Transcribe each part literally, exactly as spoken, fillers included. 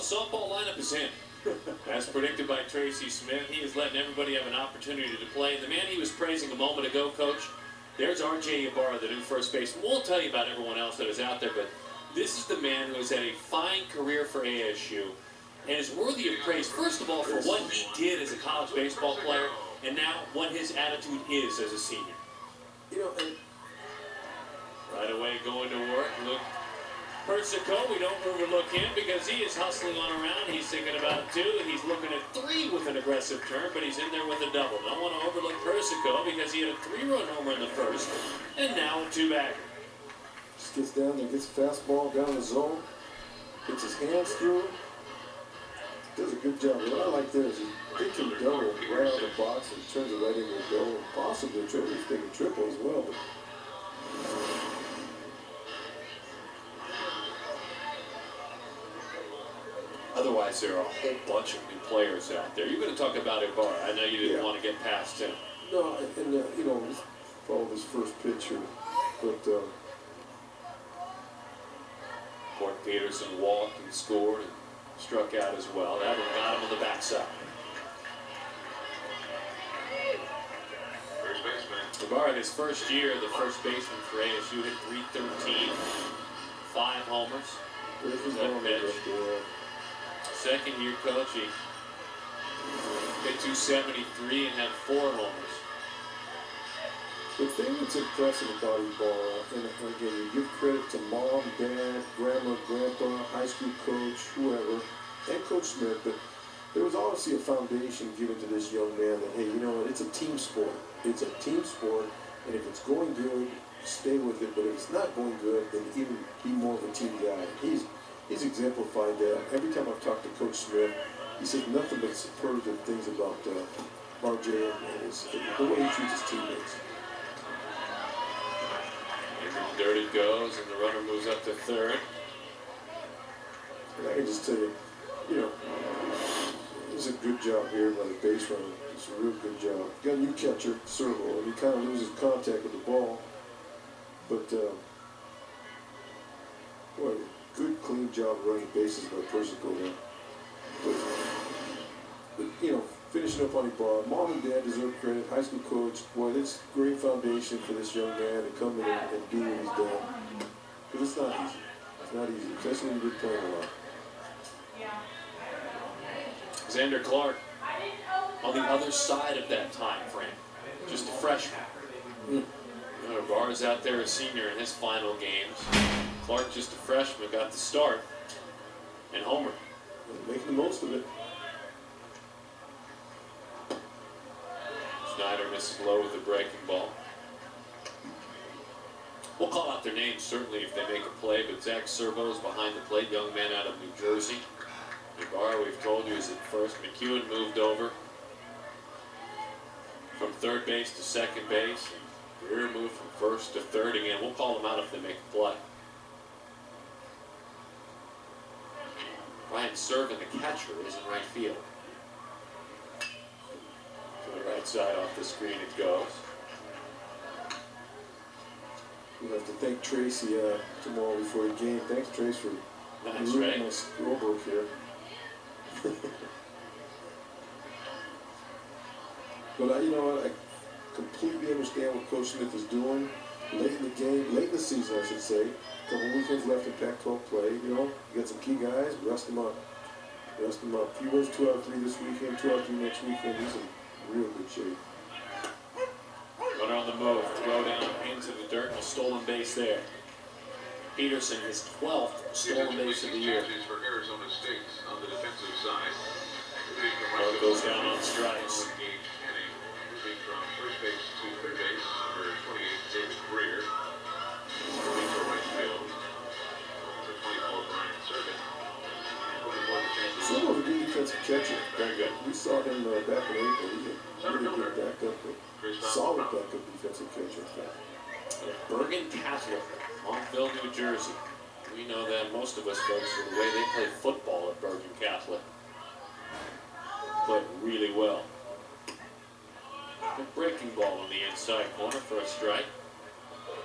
softball lineup is in. As predicted by Tracy Smith, he is letting everybody have an opportunity to play. The man he was praising a moment ago, Coach, there's R J Ibarra, the new first baseman. We'll tell you about everyone else that is out there, but this is the man who has had a fine career for A S U and is worthy of praise, first of all, for what he did as a college baseball player, and now what his attitude is as a senior. You know, and right away going to work. Look, Persico, we don't overlook him because he is hustling on around. He's thinking about two. He's looking at three with an aggressive turn, but he's in there with a double. Don't want to overlook Persico because he had a three-run homer in the first, and now a two-bagger. Just gets down there, gets a fastball down the zone, gets his hands through. Does a good job. What I like there is he can double right out of the box and turns it right into a double, and possibly a triple. He's thinking triple as well, but. Otherwise, there are a whole bunch of new players out there. You're going to talk about Ibarra. I know you didn't yeah. want to get past him. No, and uh, you know, followed his first pitch here, but uh, Court Peterson walked and scored and struck out as well. That one got him on the backside. First baseman. Ibarra, his first year, the first baseman for A S U, hit three thirteen, five homers. There's his that home pitch. up there. Second year coach, he hit two seventy-three and had four homers. The thing that's impressive about Ibarra, and again, you give credit to mom, dad, grandma, grandpa, high school coach, whoever, and Coach Smith, but there was obviously a foundation given to this young man that, hey, you know what, it's a team sport. It's a team sport, and if it's going good, stay with it, but if it's not going good, then even be more of a team guy. He's He's exemplified that. Every time I've talked to Coach Smith, he says nothing but superlative things about uh, R J and his, the way he treats his teammates. And the dirt it goes, and the runner moves up to third. And I can just tell you, you know, it was a good job here by the base runner. It's a real good job. Got a new catcher, Servo, and he kind of loses contact with the ball. But, uh, boy, good, clean job running bases by Persico there. But, but, you know, finishing up on Ibarra, mom and dad deserve credit. High school coach, boy, that's great foundation for this young man to come in and, and do what he's done. Because it's not easy. It's not easy, especially when you've been playing a lot. Xander Clark on the other side of that time frame, just a freshman. Mm. You know, Ibarra's out there a senior in his final games. Clark, just a freshman, got the start, and homer. Making the most of it. Schneider misses low with the breaking ball. We'll call out their names, certainly, if they make a play, but Zach Servo's behind the plate, young man out of New Jersey. Ibarra, we've told you, is at first. McEwen moved over from third base to second base. Greer moved from first to third again. We'll call them out if they make a play. Ryan Servin, the catcher, is in right field. To the right side off the screen it goes. We'll have to thank Tracy uh, tomorrow before the game. Thanks, Trace, for That's reading right. my scorebook here. But I, you know what, I completely understand what Coach Smith is doing. Late in the game, late in the season, I should say. A couple weekends left in Pac twelve play. You know, you got some key guys, rest them up. Rest them up. If he wins two out of three this weekend, two out of three next weekend, he's in real good shape. Runner on the move, throw down into the dirt, and a stolen base there. Peterson, his twelfth stolen base of the year. For Arizona State on the defensive side. Ball goes down on strikes. Moving from first base to third base, number twenty-eight, David Greer. Moving to right field, number twenty-four, Brian Servin. Servo's a good defensive catcher. Very good. We saw him uh, back in April. He's a really good backup, but solid backup defensive catcher. Bergen Catholic, Montville, New Jersey. We know that, most of us folks, for the way they play football at Bergen Catholic. Played really well. A breaking ball on the inside corner for a strike.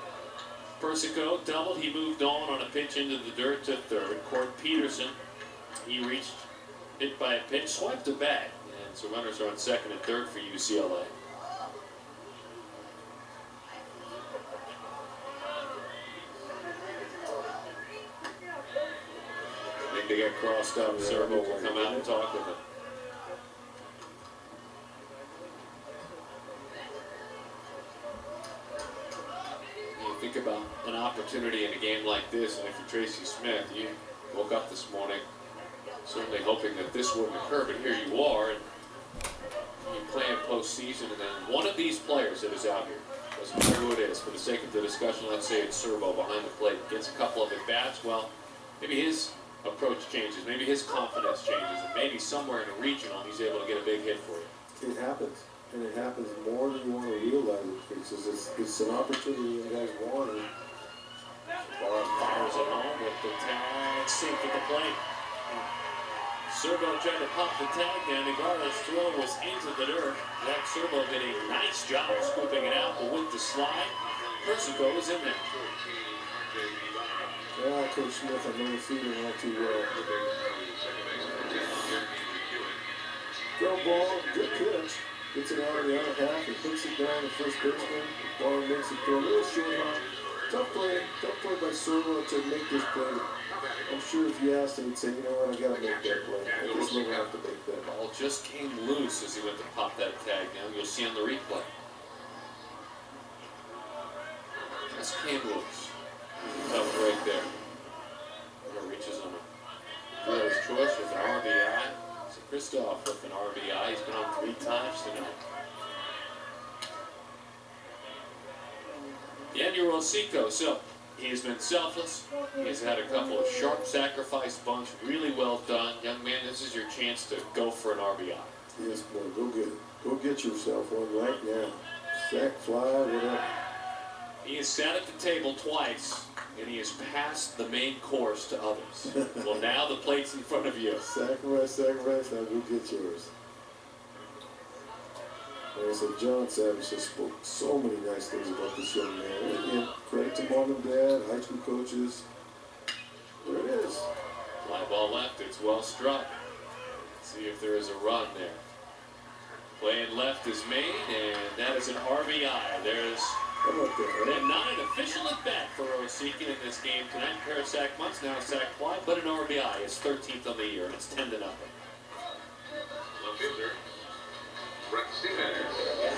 Persico doubled. He moved on on a pitch into the dirt to third. Court Peterson He reached hit by a pitch, swiped it back, and so runners are on second and third for U C L A. I think they got crossed up. Yeah, Servo will come out and talk with him. You think about an opportunity in a game like this, and if you're Tracy Smith, you woke up this morning certainly hoping that this wouldn't occur, but here you are, and you play in postseason, and then one of these players that is out here, doesn't matter who it is, for the sake of the discussion, let's say it's Servo behind the plate, gets a couple of at-bats, well, maybe his approach changes, maybe his confidence changes, and maybe somewhere in a regional he's able to get a big hit for you. It happens, and it happens more than you want to realize it, because it's, it's an opportunity you guys want. Barr fires it home with the tag, safe at the plate. Servo tried to pop the tag down. Ibarra's throw was into the dirt. Zach Servo did a nice job scooping it out, but with the slide, Persico was in there. Yeah, Coach Smith, I know the feeling all too well. Throw ball, good catch. Gets it out of the other half and hits it down to first baseman. Barr makes it throw a little short hop. Tough play, tough play by Servo to make this play. I'm sure if you asked him, he'd say, you know what, I gotta make that play. I just don't have to make that. Ball just came loose as he went to pop that tag down. You'll see on the replay. Just came loose. Tough right there. He reaches on a dealer's choice with an R B I. So Kristoff with an R B I. He's been on three times tonight. Daniel Rosico, so he's been selfless. He's had a couple of sharp sacrifice bunts, really well done. Young man, this is your chance to go for an R B I. Yes, boy, go get it. Go get yourself one right now. Sack, fly, whatever. He has sat at the table twice, and he has passed the main course to others. Well, now the plate's in front of you. Sacrifice, sacrifice, now go get yours. Like I said, John Savage has spoke so many nice things about this young man. And again, credit to mom and dad, high school coaches. There it is. Fly ball left, it's well struck. Let's see if there is a run there. Playing left is made, and that is an R B I. There's the nine official at bat for Rosico in this game tonight. A pair of sack bunts, now a sack fly, but an R B I is thirteenth on the year, and it's ten to nothing. Left fielder, Brett Stevens.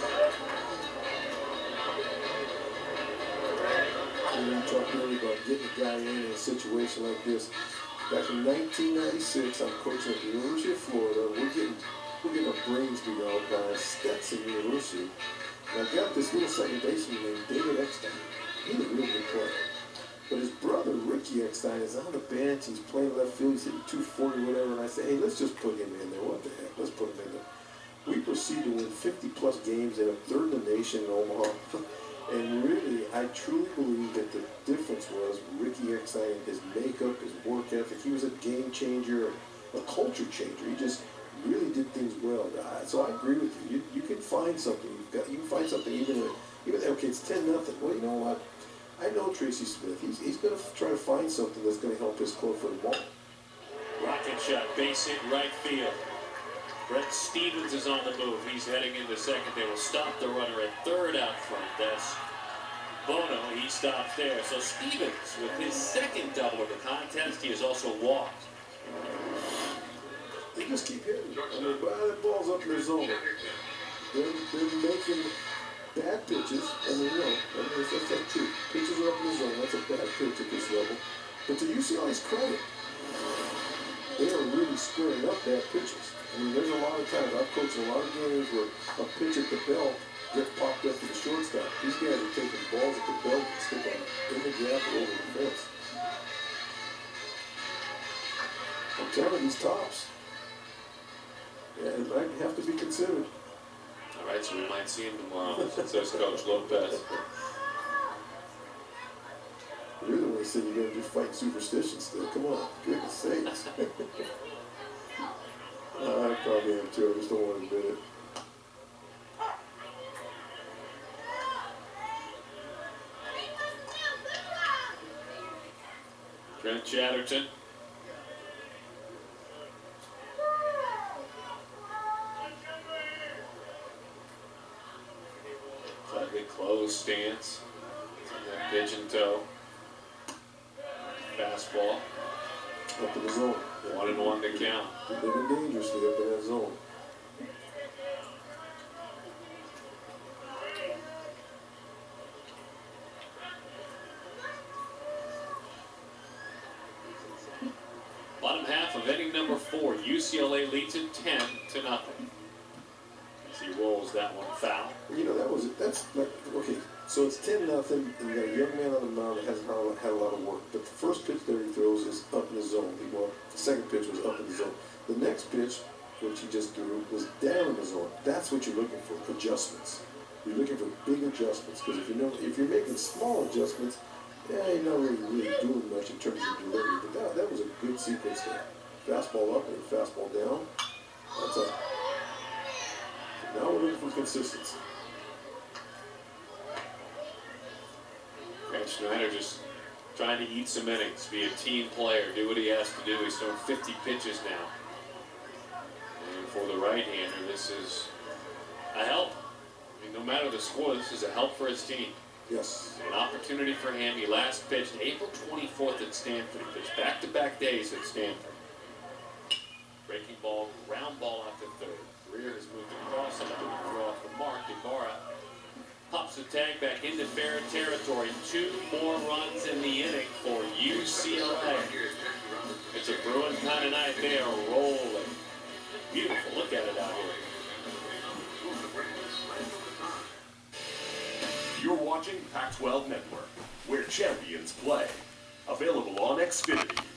You know, talk really about getting a guy in, in a situation like this. Back in nineteen ninety-six, I'm coaching at the University of Florida. We're getting, we're getting our brains beat out by Stetson University. And I've got this little second baseman named David Eckstein. He's a real good player. But his brother, Ricky Eckstein, is on the bench. He's playing left field. He's hitting two forty, whatever. And I say, hey, let's just put him in there. What the heck? Let's put him in there. We proceed to win fifty plus games and a third in the nation in Omaha. And really, I truly believe that the difference was Ricky Eckstein, his makeup, his work ethic. He was a game changer, a culture changer. He just really did things well. So I agree with you. You, you can find something. You've got, you can find something even if, even okay, it's ten nothing. Well, you know what? I know Tracy Smith. He's, he's going to try to find something that's going to help his club for the ball. Rocket shot, base hit, right field. Brett Stevens is on the move. He's heading into second. They will stop the runner at third out front. That's Bono. He stops there. So Stevens, with his second double of the contest, he has also walked. They just keep hitting. I mean, that ball's up in the zone. They're, they're making bad pitches. I mean, no, I mean, that's, that's true. Pitches are up in the zone. That's a bad pitch at this level. But to U C L A's credit, they are really squaring up bad pitches. I mean, there's a lot of times, I've coached a lot of games where a pitch at the belt gets popped up to the shortstop. These guys are taking balls at the belt and stick them in the gap or over the fence. I'm telling you, these tops, yeah, it might have to be considered. All right, so we might see him tomorrow, says Coach Lopez. You're the one who said you're going to be fighting superstition still. Come on, goodness sakes. I probably am too. I just don't want to admit it. Trent Chatterton stance. Pitch and toe. Fastball. Up in the zone. One and one to count. Living dangerously up in that zone. Bottom half of inning number four. U C L A leads it ten to nothing. As he rolls that one foul. You know, that was, that's like, okay, so it's ten nothing, and you got a young man on the mound that hasn't had a lot of work. But the first pitch that he throws is up in the zone. He, well, the second pitch was up in the zone. The next pitch, which he just threw, was down in the zone. That's what you're looking for, adjustments. You're looking for big adjustments, because if you know, if you're making small adjustments, yeah, you're not really, really doing much in terms of delivery. But that, that was a good sequence there. Fastball up and fastball down. That's up. So now we're looking for consistency. Grant Schneider just trying to eat some innings, be a team player, do what he has to do. He's thrown fifty pitches now. And for the right-hander, this is a help. I mean, no matter the score, this is a help for his team. Yes. An opportunity for him. He last pitched April twenty-fourth at Stanford. He pitched back-to-back days at Stanford. Breaking ball, ground ball out to third. Greer has moved across and throw off the mark. Ibarra pops the tag back into fair territory. Two more runs in the inning for U C L A. It's a Bruin kind of night. They are rolling. Beautiful. Look at it out here. You're watching Pac twelve Network, where champions play. Available on Xfinity.